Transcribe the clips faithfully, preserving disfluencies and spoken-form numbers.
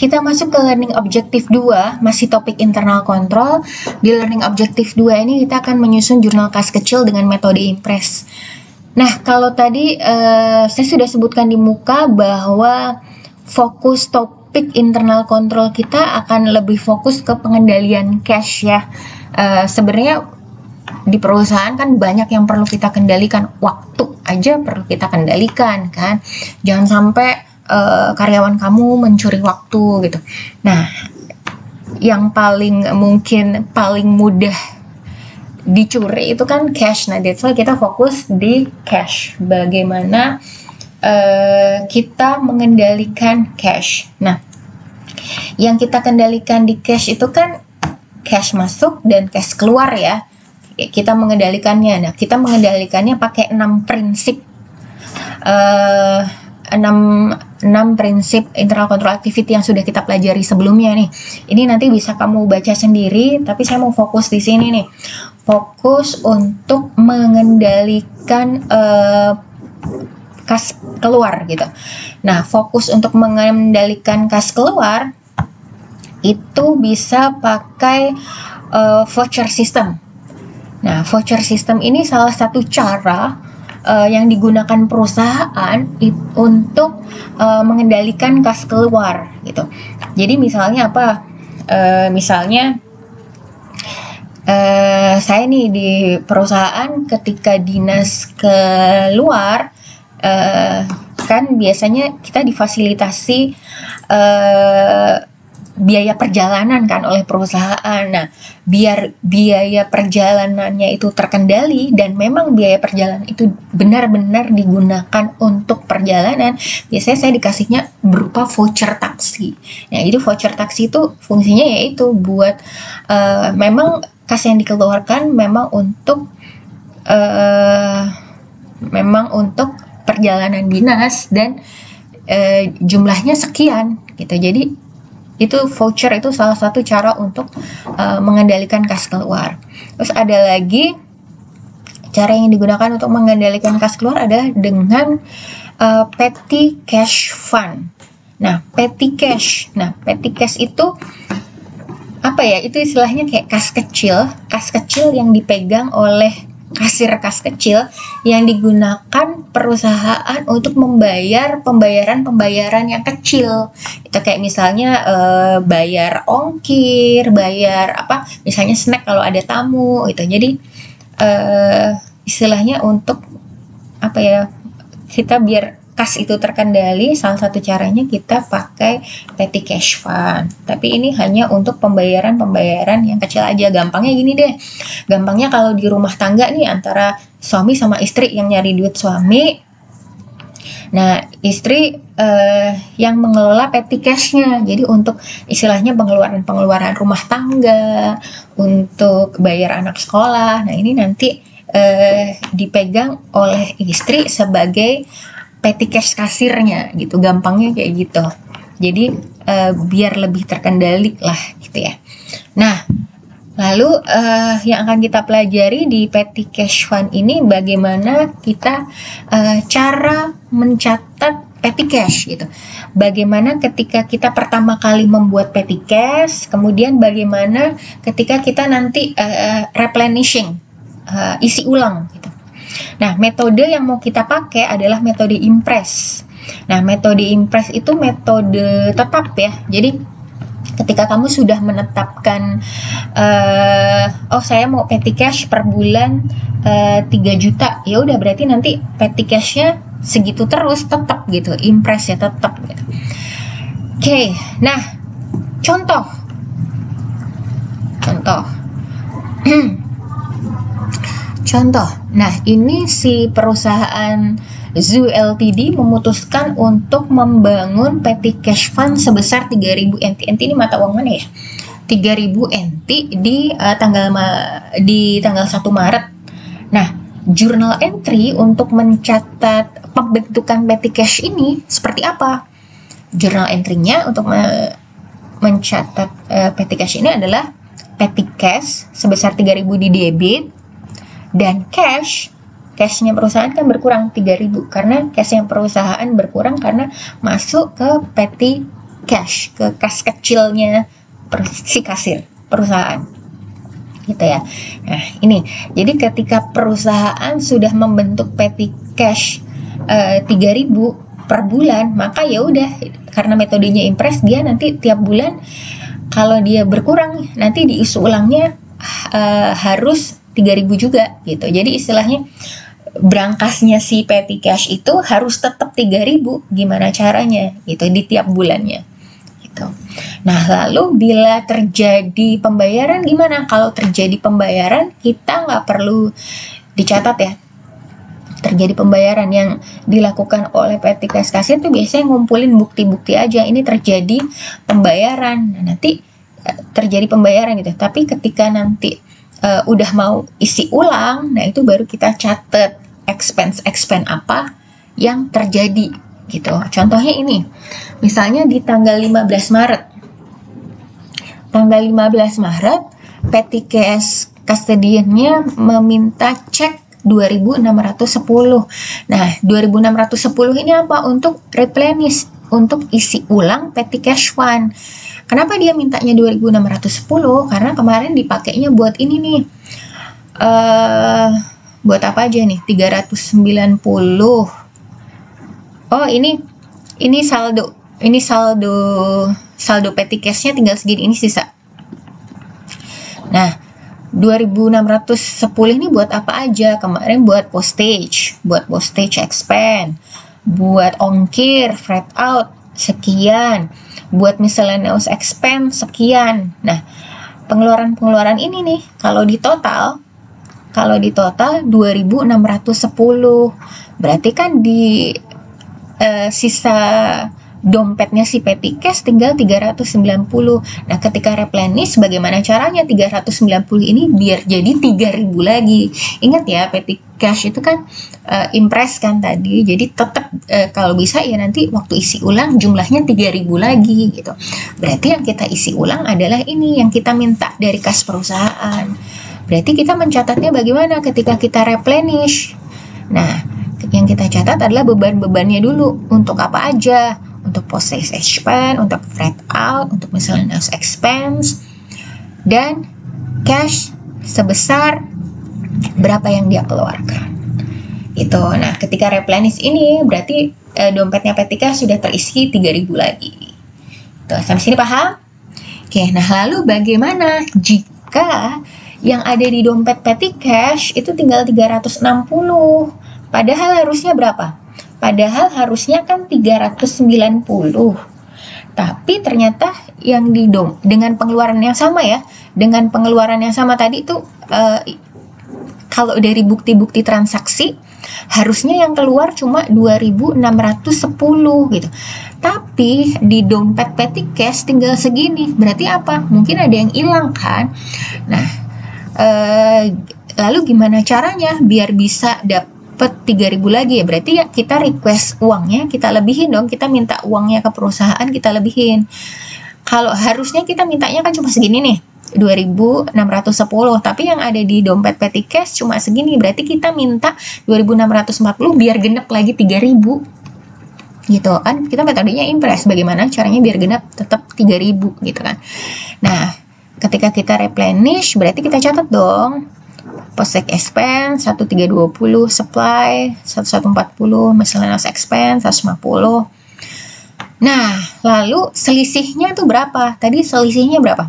kita masuk ke learning objective dua, masih topik internal control. Di learning objective dua ini kita akan menyusun jurnal kas kecil dengan metode impress. Nah, kalau tadi uh, saya sudah sebutkan di muka bahwa fokus topik internal control kita akan lebih fokus ke pengendalian cash ya. Uh, sebenarnya di perusahaan kan banyak yang perlu kita kendalikan, waktu aja perlu kita kendalikan kan. Jangan sampai uh, karyawan kamu mencuri waktu gitu. Nah, yang paling mungkin paling mudah dicuri itu kan cash. Nah, that's why kita fokus di cash. Bagaimana uh, kita mengendalikan cash. Nah, yang kita kendalikan di cash itu kan cash masuk dan cash keluar ya. Kita mengendalikannya. Nah, kita mengendalikannya pakai enam prinsip. Uh, enam enam prinsip internal control activity yang sudah kita pelajari sebelumnya nih. Ini nanti bisa kamu baca sendiri, tapi saya mau fokus di sini nih. Fokus untuk mengendalikan uh, kas keluar gitu. Nah, fokus untuk mengendalikan kas keluar itu bisa pakai uh, voucher system. Nah, voucher system ini salah satu cara uh, yang digunakan perusahaan it, untuk uh, mengendalikan kas keluar gitu. Jadi misalnya apa? Uh, misalnya Uh, saya nih di perusahaan ketika dinas keluar uh, kan biasanya kita difasilitasi uh, biaya perjalanan kan oleh perusahaan. Nah, biar biaya perjalanannya itu terkendali dan memang biaya perjalanan itu benar-benar digunakan untuk perjalanan, biasanya saya dikasihnya berupa voucher taksi. Nah, jadi voucher taksi itu fungsinya yaitu buat uh, memang kas yang dikeluarkan memang untuk uh, memang untuk perjalanan dinas dan uh, jumlahnya sekian gitu. Jadi itu voucher itu salah satu cara untuk uh, mengendalikan kas keluar. Terus ada lagi cara yang digunakan untuk mengendalikan kas keluar adalah dengan uh, petty cash fund. Nah, petty cash. Nah, petty cash itu apa ya, itu istilahnya kayak kas kecil, kas kecil yang dipegang oleh kasir kas kecil yang digunakan perusahaan untuk membayar pembayaran-pembayaran yang kecil. Itu kayak misalnya eh, bayar ongkir, bayar apa, misalnya snack kalau ada tamu gitu. Jadi eh, istilahnya untuk apa ya, kita biar kas itu terkendali, salah satu caranya kita pakai petty cash fund. Tapi ini hanya untuk pembayaran-pembayaran yang kecil aja. Gampangnya gini deh. Gampangnya kalau di rumah tangga nih antara suami sama istri yang nyari duit suami. Nah, istri eh, yang mengelola petty cash-nya. Jadi untuk istilahnya pengeluaran-pengeluaran rumah tangga, untuk bayar anak sekolah. Nah, ini nanti eh, dipegang oleh istri sebagai petty cash kasirnya gitu, gampangnya kayak gitu. Jadi uh, biar lebih terkendali lah gitu ya. Nah, lalu uh, yang akan kita pelajari di petty cash fund ini bagaimana kita uh, cara mencatat petty cash gitu. Bagaimana ketika kita pertama kali membuat petty cash, kemudian bagaimana ketika kita nanti uh, replenishing, uh, isi ulang gitu. Nah, metode yang mau kita pakai adalah metode impress. Nah, metode impress itu metode tetap ya. Jadi, ketika kamu sudah menetapkan, uh, oh saya mau petty cash per bulan uh, tiga juta, ya udah berarti nanti petty cash-nya segitu terus tetap gitu, impress ya tetap gitu. Oke, okay, nah contoh, contoh. Contoh, nah ini si perusahaan Zoo L T D memutuskan untuk membangun petty cash fund sebesar tiga ribu N T. N T ini mata uang mana ya? tiga ribu N T di uh, tanggal di tanggal satu Maret. Nah, journal entry untuk mencatat pembentukan petty cash ini seperti apa? Journal entry-nya untuk me mencatat uh, petty cash ini adalah petty cash sebesar tiga ribu di debit. Dan cash, cashnya perusahaan kan berkurang tiga ribu karena cashnya perusahaan berkurang karena masuk ke petty cash, ke kas kecilnya si kasir perusahaan gitu ya. Nah ini, jadi ketika perusahaan sudah membentuk petty cash uh, tiga ribu per bulan, maka ya udah, karena metodenya impress, dia nanti tiap bulan kalau dia berkurang nanti diisi ulangnya uh, harus tiga ribu juga gitu. Jadi istilahnya berangkasnya si petty cash itu harus tetap tiga ribu, gimana caranya gitu di tiap bulannya gitu. Nah lalu bila terjadi pembayaran gimana? Kalau terjadi pembayaran kita nggak perlu dicatat ya. Terjadi pembayaran yang dilakukan oleh petty cash kasir itu biasanya ngumpulin bukti-bukti aja ini terjadi pembayaran. Nah, nanti uh, terjadi pembayaran gitu. Tapi ketika nanti uh, udah mau isi ulang, nah itu baru kita catat expense-expense apa yang terjadi gitu. Contohnya ini, misalnya di tanggal lima belas Maret. Tanggal lima belas Maret, petty cash custodian-nya meminta cek dua ribu enam ratus sepuluh. Nah, dua ribu enam ratus sepuluh ini apa? Untuk replenish, untuk isi ulang petty cash one. Kenapa dia mintanya dua ribu enam ratus sepuluh? Karena kemarin dipakainya buat ini nih. Uh, buat apa aja nih? tiga ratus sembilan puluh. Oh, ini ini saldo. Ini saldo saldo petty cash-nya tinggal segini, ini sisa. Nah, dua ribu enam ratus sepuluh ini buat apa aja? Kemarin buat postage, buat postage expense, buat ongkir, freight out, sekian, buat miscellaneous expense, sekian. Nah, pengeluaran-pengeluaran ini nih, kalau di total, kalau di total dua ribu enam ratus sepuluh, berarti kan di uh, sisa dompetnya si petty cash tinggal tiga ratus sembilan puluh. Nah, ketika replenish bagaimana caranya tiga ratus sembilan puluh ini biar jadi tiga ribu lagi. Ingat ya, petty cash itu kan uh, impress kan tadi. Jadi tetap uh, kalau bisa ya nanti waktu isi ulang jumlahnya tiga ribu lagi gitu. Berarti yang kita isi ulang adalah ini yang kita minta dari kas perusahaan. Berarti kita mencatatnya bagaimana ketika kita replenish. Nah, yang kita catat adalah beban-bebannya dulu. Untuk apa aja? Untuk postage expense, untuk freight out, untuk miscellaneous expense, dan cash sebesar berapa yang dia keluarkan. Itu. Nah, ketika replenish ini berarti eh, dompetnya petty cash sudah terisi tiga ribu lagi. Tuh, sampai sini paham? Oke, nah lalu bagaimana jika yang ada di dompet petty cash itu tinggal tiga ratus enam puluh? Padahal harusnya berapa? Padahal harusnya kan tiga ratus sembilan puluh. Tapi ternyata yang di dom dengan pengeluaran yang sama ya, dengan pengeluaran yang sama tadi itu uh, kalau dari bukti-bukti transaksi harusnya yang keluar cuma dua ribu enam ratus sepuluh gitu. Tapi di dompet petty cash tinggal segini. Berarti apa? Mungkin ada yang hilang kan? Nah, uh, lalu gimana caranya biar bisa dapat tiga ribu lagi ya? Berarti ya kita request uangnya, kita lebihin dong, kita minta uangnya ke perusahaan, kita lebihin. Kalau harusnya kita mintanya kan cuma segini nih, dua ribu enam ratus sepuluh, tapi yang ada di dompet petty cash cuma segini, berarti kita minta dua ribu enam ratus empat puluh biar genep lagi tiga ribu gitu kan. Kita metodenya impress, bagaimana caranya biar genep tetap tiga ribu gitu kan. Nah, ketika kita replenish berarti kita catat dong postage expense seribu tiga ratus dua puluh, supply seribu empat puluh, miscellaneous expense seratus lima puluh. Nah, lalu selisihnya itu berapa? Tadi selisihnya berapa?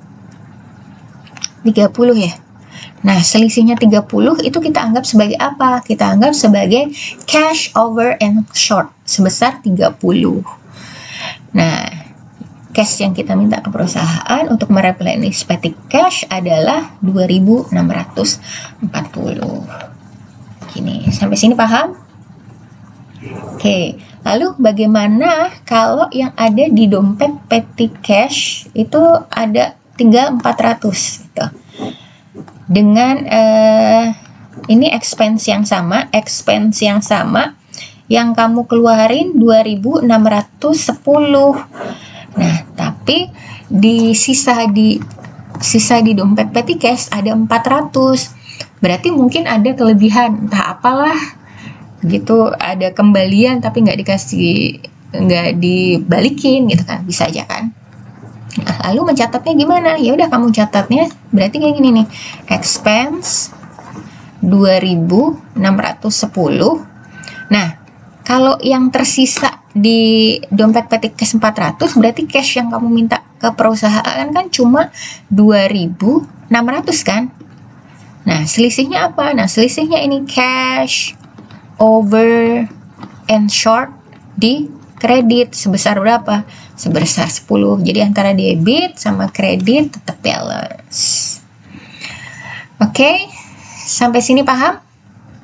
tiga puluh ya. Nah, selisihnya tiga puluh itu kita anggap sebagai apa? Kita anggap sebagai cash over and short sebesar tiga puluh. Nah, cash yang kita minta ke perusahaan untuk mereplenish petty cash adalah dua ribu enam ratus empat puluh. Gini, sampai sini paham? Oke, lalu bagaimana kalau yang ada di dompet petty cash itu ada tinggal empat ratus gitu. Dengan eh, ini expense yang sama, expense yang sama yang kamu keluarin dua ribu enam ratus sepuluh. Nah, tapi di sisa di sisa di dompet petty cash ada empat ratus. Berarti mungkin ada kelebihan, entah apalah gitu, ada kembalian tapi nggak dikasih nggak dibalikin gitu kan, bisa aja kan. Nah, lalu mencatatnya gimana? Ya udah kamu catatnya berarti kayak gini nih. Expense dua ribu enam ratus sepuluh. Nah, kalau yang tersisa di dompet Petikes empat ratus berarti cash yang kamu minta ke perusahaan kan cuma dua ribu enam ratus kan? Nah, selisihnya apa? Nah, selisihnya ini cash over and short di kredit sebesar berapa? Sebesar sepuluh. Jadi antara debit sama kredit tetap balance. Oke, sampai sini paham?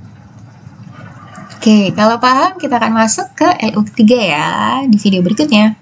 Oke, kalau paham kita akan masuk ke L U tiga ya di video berikutnya.